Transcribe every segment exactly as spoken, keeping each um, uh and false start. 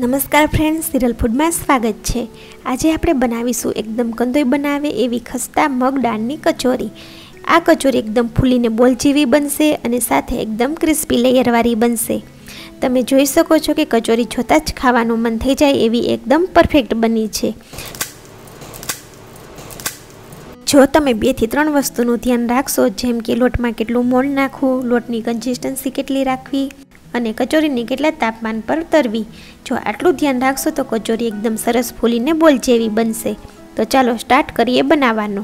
નમસ્કાર ફ્રેન્ડ્સ, સિરલ ફૂડમાં સ્વાગત છે। આજે આપણે બનાવીશું એકદમ કંદોઈ બનાવે એવી ખસ્તા મગ દાળની કચોરી। આ કચોરી એકદમ ફૂલીને બોલ જેવી બનશે અને સાથે એકદમ ક્રિસ્પી લેયરવાળી બનશે। તમે જોઈ શકો છો કે કચોરી જોતાં જ ખાવાનું મન થઈ જાય એવી એકદમ પરફેક્ટ બની છે। જો તમે બે થી ત્રણ વસ્તુનું ધ્યાન રાખશો, જેમ કે લોટમાં કેટલું મોણ નાખવું, લોટની કન્સિસ્ટન્સી કેટલી રાખવી અને કચોરીને કેટલા તાપમાન પર તરવી, જો આટલું ધ્યાન રાખશો તો કચોરી એકદમ સરસ ફૂલીને બોલ જેવી બનશે। તો ચાલો સ્ટાર્ટ કરીએ બનાવવાનું।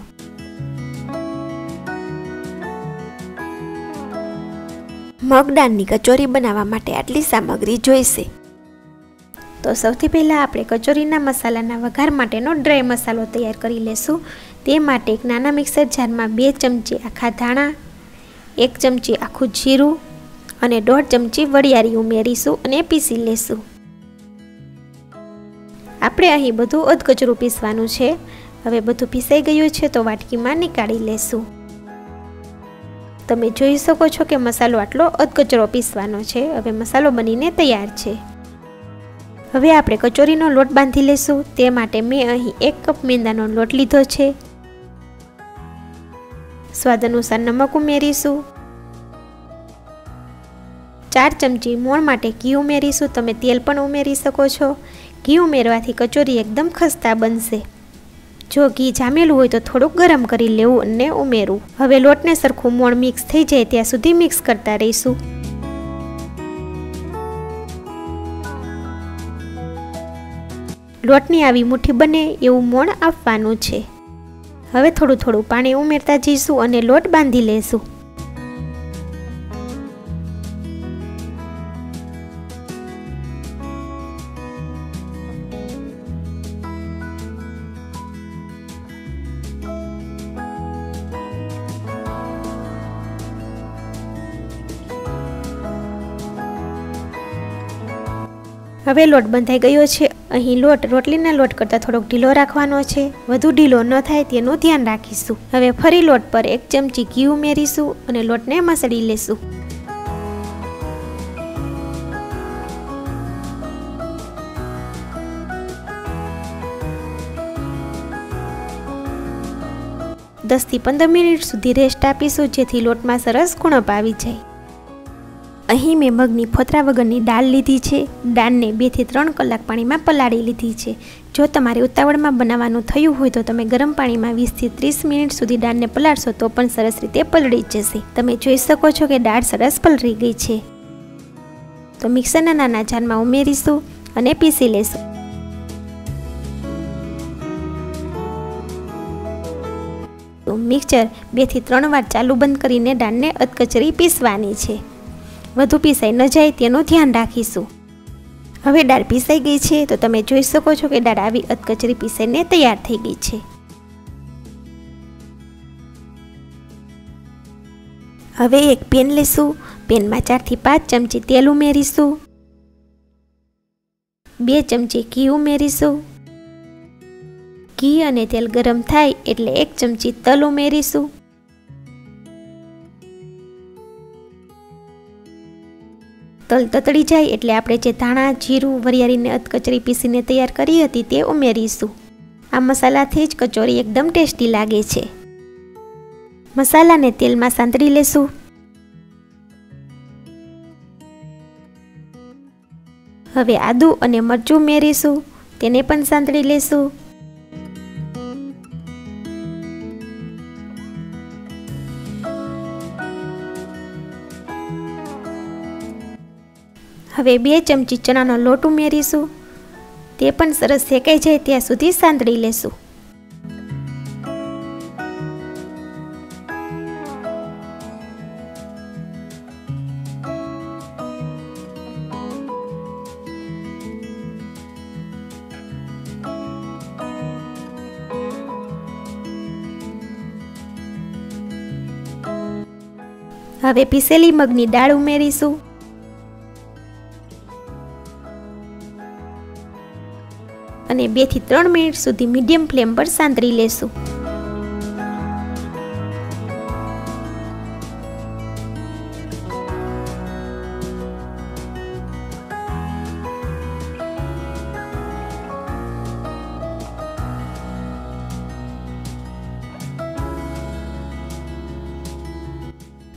મગ દાળની કચોરી બનાવવા માટે આટલી સામગ્રી જોઈશે। તો સૌથી પહેલાં આપણે કચોરીના મસાલાના વઘાર માટેનો ડ્રાય મસાલો તૈયાર કરી લેશું। તે માટે એક નાના મિક્સર જારમાં બે ચમચી આખા ધાણા, એક ચમચી આખું જીરું અને દોઢ ચમચી વરિયાળી ઉમેરીશું અને પીસી લેશું। આપણે અહીં બધું અધકચરું પીસવાનું છે। હવે બધું પીસાઈ ગયું છે તો વાટકીમાં નીકાળી લેશું। તમે જોઈ શકો છો કે મસાલો આટલો અધકચરો પીસવાનો છે। હવે મસાલો બનીને તૈયાર છે। હવે આપણે કચોરીનો લોટ બાંધી લેશું। તે માટે મેં અહીં એક કપ મેંદાનો લોટ લીધો છે। સ્વાદ અનુસાર નમક ઉમેરીશું। ચાર ચમચી મોણ માટે ઘી ઉમેરીશું। તમે તેલ પણ ઉમેરી શકો છો। ઘી ઉમેરવાથી કચોરી એકદમ ખસ્તા બનશે। જો ઘી જામેલું હોય તો થોડુંક ગરમ કરી લેવું અને ઉમેરવું। હવે લોટને સરખું મોણ મિક્સ થઈ જાય ત્યાં સુધી મિક્સ કરતા રહીશું। લોટની આવી મુઠ્ઠી બને એવું મોણ આપવાનું છે। હવે થોડું થોડું પાણી ઉમેરતા જઈશું અને લોટ બાંધી લેશું। હવે લોટ બંધાઈ ગયો છે। અહીં લોટ રોટલીના લોટ કરતાં થોડોક ઢીલો રાખવાનો છે। વધુ ઢીલો ન થાય તેનું ધ્યાન રાખીશું। હવે ફરી લોટ પર એક ચમચી ઘી ઉમેરીશું અને લોટને મસળી લેશું। દસ થી પંદર મિનિટ સુધી રેસ્ટ આપીશું, જેથી લોટમાં સરસ કુણપ આવી જાય। અહીં મેં મગની ફોતરા વગરની દાળ લીધી છે। દાળને બે થી ત્રણ કલાક પાણીમાં પલાળી લીધી છે। જો તમારે ઉતાવળમાં બનાવવાનું થયું હોય તો તમે ગરમ પાણીમાં વીસ થી ત્રીસ મિનિટ સુધી દાળને પલાળશો તો પણ સરસ રીતે પલળી જશે। તમે જોઈ શકો છો કે દાળ સરસ પલળી ગઈ છે। તો મિક્સરના નાના જારમાં ઉમેરીશું અને પીસી લેશું। તો મિક્સર બે થી ત્રણ વાર ચાલુ બંધ કરીને દાળને અધકચરી પીસવાની છે। વધુ પીસાઈ ન જાય તેનું ધ્યાન રાખીશું। હવે દાળ પીસાઈ ગઈ છે તો તમે જોઈ શકો છો કે દાળ આવી અધકચરી પીસાઈને તૈયાર થઈ ગઈ છે। હવે એક પેન લેશું। પેનમાં ચાર થી પાંચ ચમચી તેલ ઉમેરીશું। બે ચમચી ઘી ઉમેરીશું। ઘી અને તેલ ગરમ થાય એટલે એક ચમચી તલ ઉમેરીશું। તલ તતડી જાય એટલે આપણે જે ધાણા, જીરું, વરિયાળીને અધકચરી પીસીને તૈયાર કરી હતી તે ઉમેરીશું। આ મસાલાથી જ કચોરી એકદમ ટેસ્ટી લાગે છે। મસાલાને તેલમાં સાંતળી લેશું। હવે આદું અને મરચું ઉમેરીશું, તેને પણ સાંતળી લેશું। હવે બે ચમચી ચણાનો લોટ ઉમેરીશું, તે પણ સરસ શેકાઈ જાય ત્યાં સુધી સાંતળી લેશું। હવે પીસેલી મગની દાળ ઉમેરીશું। અને બે થી ત્રણ મિનિટ સુધી મીડિયમ ફ્લેમ પર સાંતળી લેશું।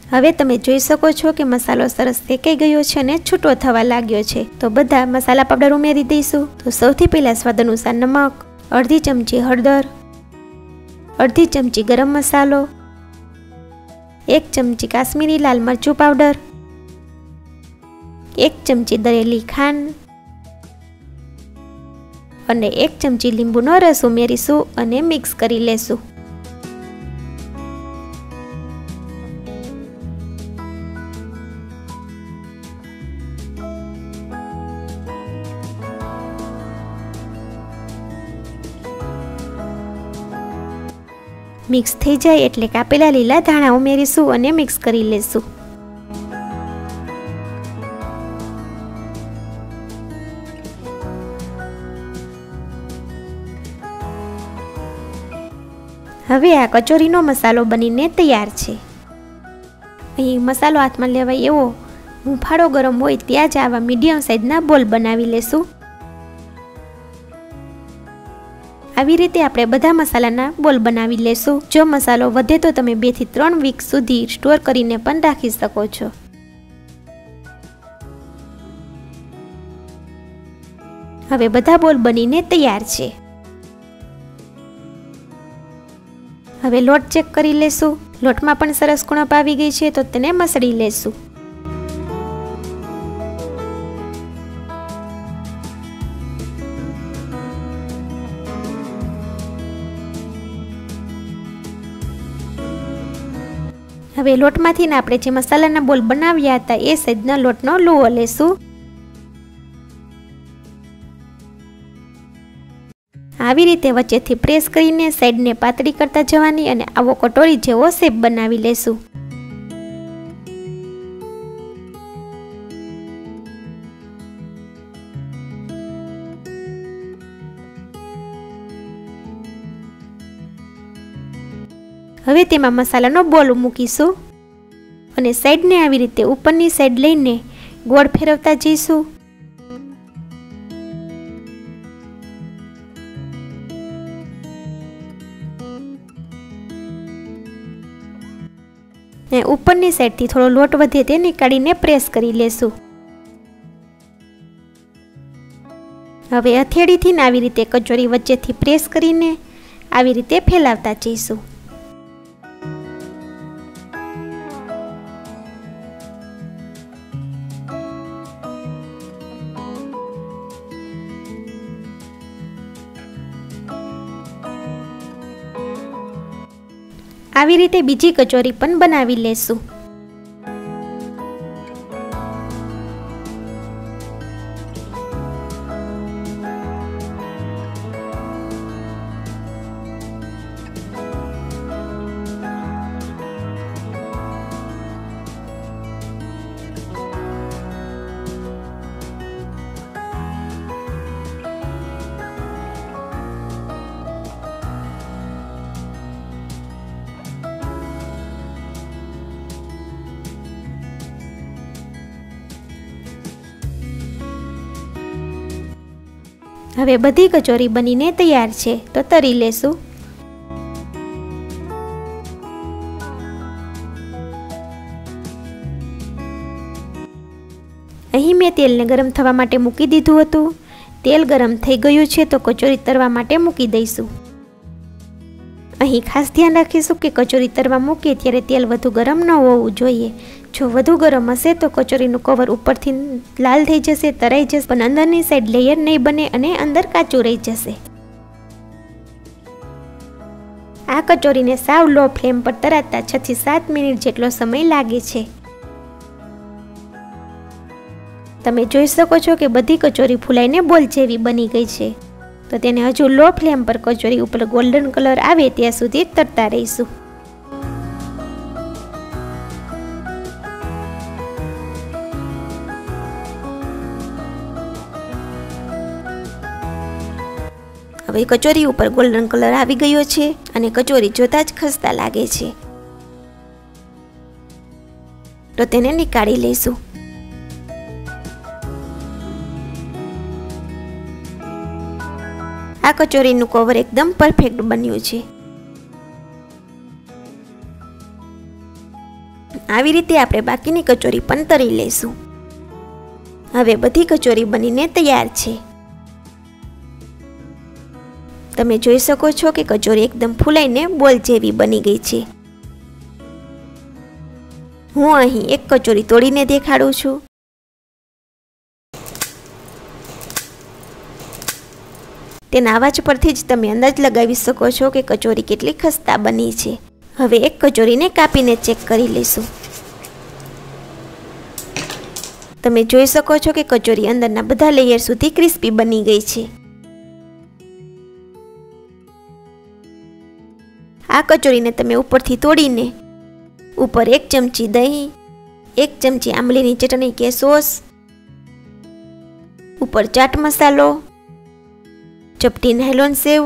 હવે તમે જોઈ શકો છો કે મસાલો સરસ શેકાઈ ગયો છે અને છૂટો થવા લાગ્યો છે। તો બધા મસાલા પાવડર ઉમેરી દઈશું। તો સૌથી પહેલા સ્વાદ અનુસાર નમક, અડધી ચમચી હળદર, અડધી ચમચી ગરમ મસાલો, એક ચમચી કાશ્મીરી લાલ મરચું પાવડર, એક ચમચી દળેલી ખાંડ અને એક ચમચી લીંબુનો રસ ઉમેરીશું અને મિક્સ કરી લેશું। મિક્સ થઈ જાય એટલે કાપેલા લીલા ધાણા ઉમેરીશું અને મિક્સ કરી લેશું। હવે આ કચોરીનો મસાલો બનીને તૈયાર છે। અહીં મસાલો હાથમાં લેવાય એવો હુંફાળો ગરમ હોય ત્યાં જ આવા મીડિયમ સાઇઝના બોલ બનાવી લેશું। આવી રીતે આપણે બધા મસાલાના બોલ બનાવી લેશું। જો મસાલો વધે તો તમે બે થી ત્રણ વીક સુધી સ્ટોર કરીને પણ રાખી શકો છો। હવે બધા બોલ બનીને તૈયાર છે। હવે લોટ ચેક કરી લેશું। લોટમાં પણ સરસ કણપ આવી ગઈ છે તો તેને મસળી લેશું। હવે લોટમાંથી આપણે જે મસાલાના બોલ બનાવ્યા હતા એ સાઈઝના લોટનો લુવો લેશું। આવી રીતે વચ્ચેથી પ્રેસ કરીને સાઈડને પાતળી કરતા જવાની અને આવો કટોરી જેવો શેપ બનાવી લેશું। હવે તેમાં મસાલાનો બોલ મૂકીશું અને સાઈડને આવી રીતે ઉપરની સાઈડ લઈને ગોળ ફેરવતા જઈશું। ને ઉપરની સાઈડથી થોડો લોટ વધે તે નીકાળીને પ્રેસ કરી લેશું। હવે હથેળીથી આવી રીતે કચોરી વચ્ચેથી પ્રેસ કરીને આવી રીતે ફેલાવતા જઈશું। આવી રીતે બીજી કચોરી પણ બનાવી લેશું। હવે બધી કચોરી બનીને તૈયાર છે તો તળી લેશું। અહીં મેં તેલને ગરમ થવા માટે મૂકી દીધું હતું। તેલ ગરમ થઈ ગયું છે તો કચોરી તળવા માટે મૂકી દઈશું। અહીં ખાસ ધ્યાન રાખીશું કે કચોરી તળવા મૂકીએ ત્યારે તેલ વધુ ગરમ ન હોવું જોઈએ। જો વધુ ગરમ હશે તો કચોરીનું કવર ઉપરથી લાલ થઈ જશે, તરાઈ જશે, પણ અંદરની સાઈડ લેયર નહીં બને અને અંદર કાચું રહી જશે। આ કચોરીને સાવ લો ફ્લેમ પર તરાતા છ થી સાત મિનિટ જેટલો સમય લાગે છે। તમે જોઈ શકો છો કે બધી કચોરી ફૂલાઈને બોલ જેવી બની ગઈ છે। તો તેને હજુ લો ફ્લેમ પર કચોરી ઉપર ગોલ્ડન કલર આવે ત્યાં સુધી તરતા રહીશું। હવે કચોરી ઉપર ગોલ્ડન કલર આવી ગયો છે અને કચોરી જોતા જ ખસ્તા લાગે છે તો તેને નીકાળી લઈશું। આ કચોરીનું કવર એકદમ પરફેક્ટ બન્યું છે। આવી રીતે આપણે બાકીની કચોરી પણ તળી લઈશું. હવે બધી કચોરી બનીને તૈયાર છે. તમે જોઈ શકો છો કે કચોરી એકદમ ફૂલાઈને બોલ જેવી બની ગઈ છે. હું અહીં એક કચોરી તોડીને દેખાડું છું. તેના અવાજ પરથી જ તમે અંદાજ લગાવી શકો છો કે કચોરી કેટલી ખસ્તા બની છે. હવે એક કચોરીને કાપીને ચેક કરી લઈશું. તમે જોઈ શકો છો કે કચોરી અંદરના બધા લેયર સુધી ક્રિસ્પી બની ગઈ છે. આ કચોરીને તમે ઉપરથી તોડીને ઉપર એક ચમચી દહીં, એક ચમચી આંબલીની ચટણી કે સોસ, ઉપર ચાટ મસાલો, ચપટી નાયલોન સેવ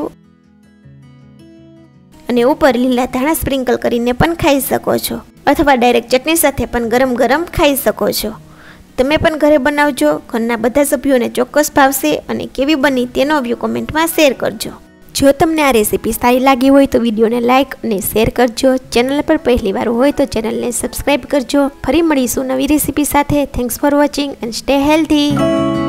અને ઉપર લીલા ધાણા સ્પ્રિંકલ કરીને પણ ખાઈ શકો છો, અથવા ડાયરેક્ટ ચટણી સાથે પણ ગરમ ગરમ ખાઈ શકો છો. તમે પણ ઘરે બનાવજો. ઘરના બધા સભ્યોને ચોક્કસ ભાવશે અને કેવી બની તેનો વ્યૂ કોમેન્ટમાં શેર કરજો. જો તમને આ રેસીપી સારી લાગી હોય તો વિડીયોને લાઇક અને શેર કરજો. ચેનલ પર પહેલી વાર હોય તો ચેનલને સબસ્ક્રાઈબ કરજો. ફરી મળીશું નવી રેસીપી સાથે. Thanks for watching and stay healthy.